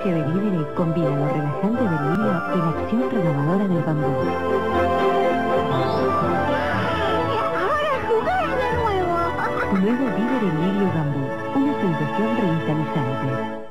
toque de libre combina lo relajante del lirio y la acción renovadora del bambú. ¡Ahora jugar de nuevo! Nuevo Líder Lirio Bambú, una sensación revitalizante.